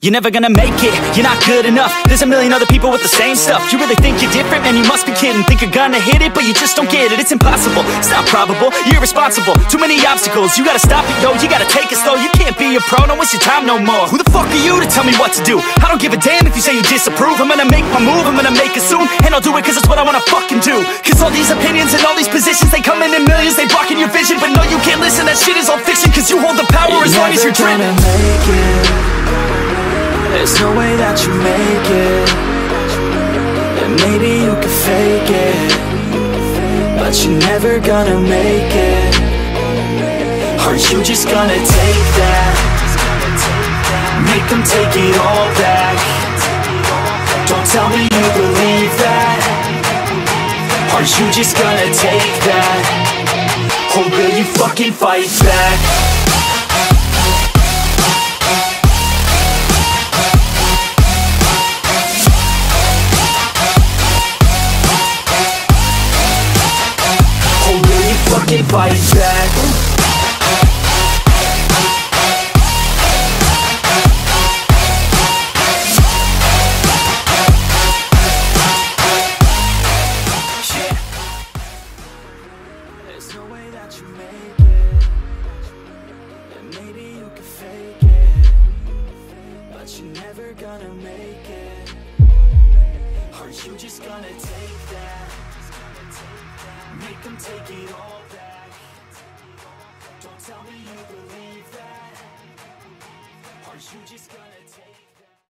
You're never gonna make it, you're not good enough. There's a million other people with the same stuff. You really think you're different? Man, you must be kidding. Think you're gonna hit it, but you just don't get it. It's impossible, it's not probable, you're irresponsible. Too many obstacles, you gotta stop it, yo. You gotta take it slow, you can't be a pro. Don't waste your time no more. Who the fuck are you to tell me what to do? I don't give a damn if you say you disapprove. I'm gonna make my move, I'm gonna make it soon. And I'll do it cause it's what I wanna fucking do. Cause all these opinions and all these positions, they come in millions. They blocking your vision, but no, you can't listen. That shit is all fiction, cause you hold the power as long as you're dreaming. There's no way that you make it. And maybe you can fake it, but you're never gonna make it. Aren't you just gonna take that? Make them take it all back. Don't tell me you believe that. Aren't you just gonna take that? Or will you fucking fight back? Fight back. There's no way that you make it, and maybe you can fake it, but you're never gonna make it. Aren't you just gonna take that? Make them take it all back. Don't tell me you believe that. Aren't you just gonna take